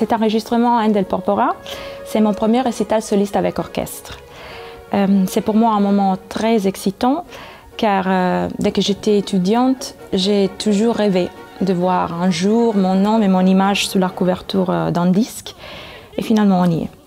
Cet enregistrement Handel Porpora, c'est mon premier récital soliste avec orchestre. C'est pour moi un moment très excitant car dès que j'étais étudiante, j'ai toujours rêvé de voir un jour mon nom et mon image sous la couverture d'un disque et finalement on y est.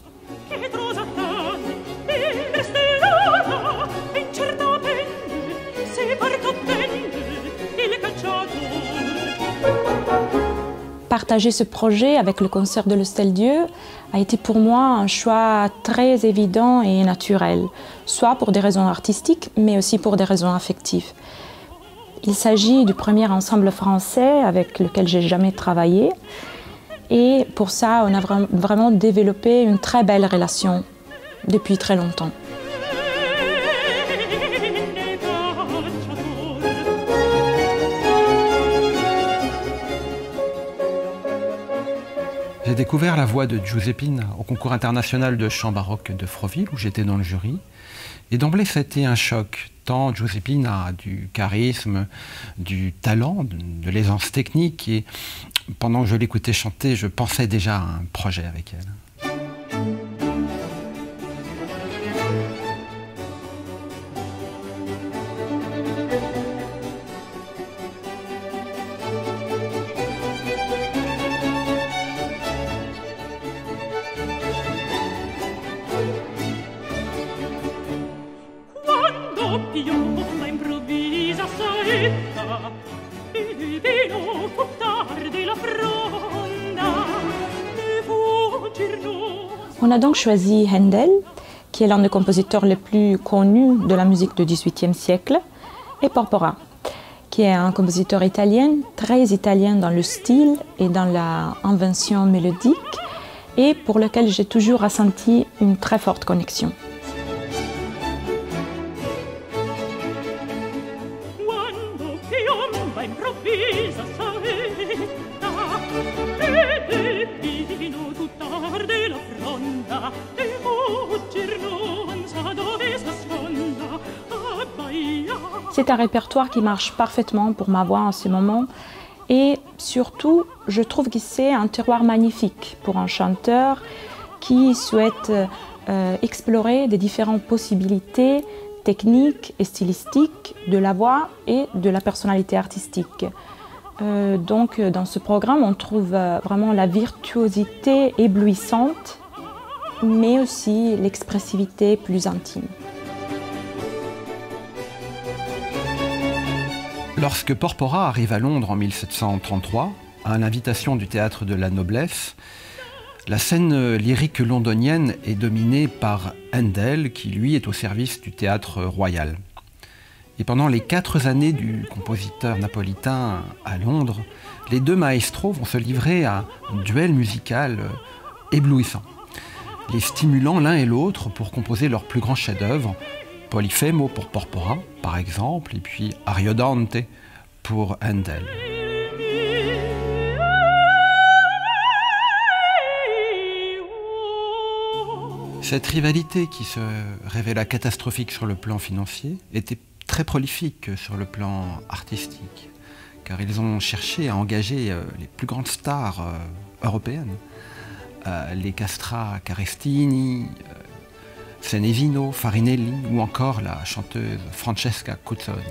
Partager ce projet avec le concert de l'Hostel-Dieu a été pour moi un choix très évident et naturel, soit pour des raisons artistiques, mais aussi pour des raisons affectives. Il s'agit du premier ensemble français avec lequel j'ai jamais travaillé, et pour ça, on a vraiment développé une très belle relation depuis très longtemps. J'ai découvert la voix de Giuseppine au concours international de chant baroque de Froville, où j'étais dans le jury. Et d'emblée, ça a été un choc, tant Giuseppine a du charisme, du talent, de l'aisance technique. Et pendant que je l'écoutais chanter, je pensais déjà à un projet avec elle. On a donc choisi Handel, qui est l'un des compositeurs les plus connus de la musique du XVIIIe siècle, et Porpora, qui est un compositeur italien, très italien dans le style et dans l'invention mélodique, et pour lequel j'ai toujours ressenti une très forte connexion. C'est un répertoire qui marche parfaitement pour ma voix en ce moment et surtout, je trouve que c'est un terroir magnifique pour un chanteur qui souhaite explorer des différentes possibilités techniques et stylistiques de la voix et de la personnalité artistique. Donc dans ce programme, on trouve vraiment la virtuosité éblouissante, mais aussi l'expressivité plus intime. Lorsque Porpora arrive à Londres en 1733, à l'invitation du théâtre de la Noblesse, la scène lyrique londonienne est dominée par Handel, qui lui est au service du théâtre royal. Et pendant les 4 années du compositeur napolitain à Londres, les deux maestros vont se livrer à un duel musical éblouissant, les stimulant l'un et l'autre pour composer leurs plus grands chefs-d'œuvre, Polifemo pour Porpora, par exemple, et puis Ariodante pour Handel. Cette rivalité qui se révéla catastrophique sur le plan financier était très prolifique sur le plan artistique, car ils ont cherché à engager les plus grandes stars européennes, les Castra Carestini, Senesino, Farinelli ou encore la chanteuse Francesca Cuzzoni.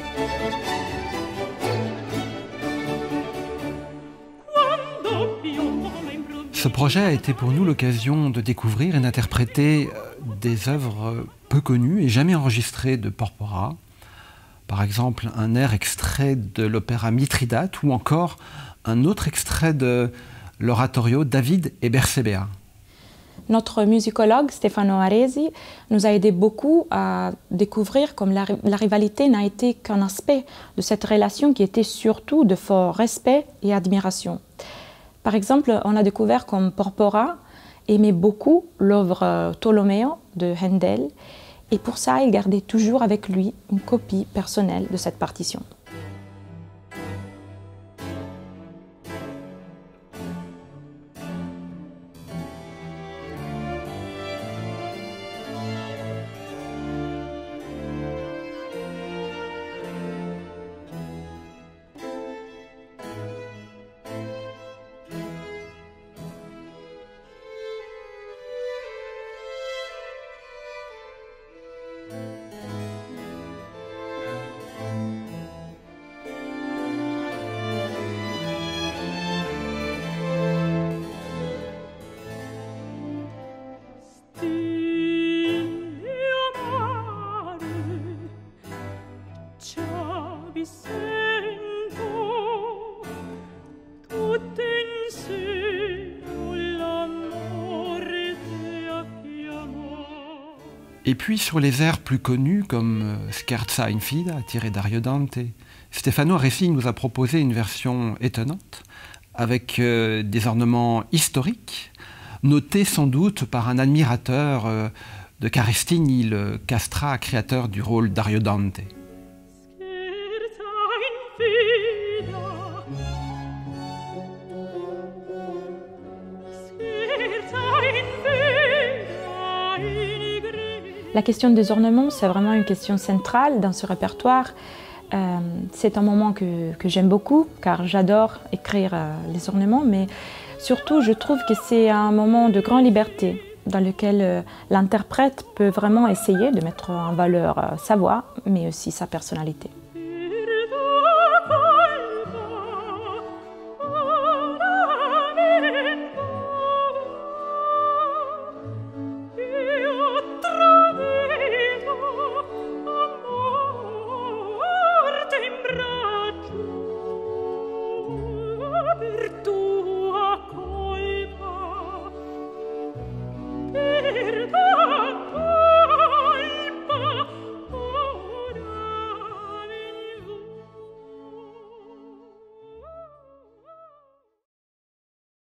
Ce projet a été pour nous l'occasion de découvrir et d'interpréter des œuvres peu connues et jamais enregistrées de Porpora. Par exemple, un air extrait de l'opéra Mithridate ou encore un autre extrait de l'oratorio David et Bersébéa. Notre musicologue Stefano Aresi nous a aidé beaucoup à découvrir comme la rivalité n'a été qu'un aspect de cette relation qui était surtout de fort respect et admiration. Par exemple, on a découvert comme Porpora aimait beaucoup l'œuvre Tolomeo de Handel et pour ça il gardait toujours avec lui une copie personnelle de cette partition. Et puis sur les airs plus connus comme Scherza in Fida, tiré d'Ariodante, Stefano Ressi nous a proposé une version étonnante, avec des ornements historiques, notés sans doute par un admirateur de Carestini, le castrat créateur du rôle d'Ariodante. La question des ornements, c'est vraiment une question centrale dans ce répertoire. C'est un moment que j'aime beaucoup, car j'adore écrire les ornements, mais surtout je trouve que c'est un moment de grande liberté, dans lequel l'interprète peut vraiment essayer de mettre en valeur sa voix, mais aussi sa personnalité.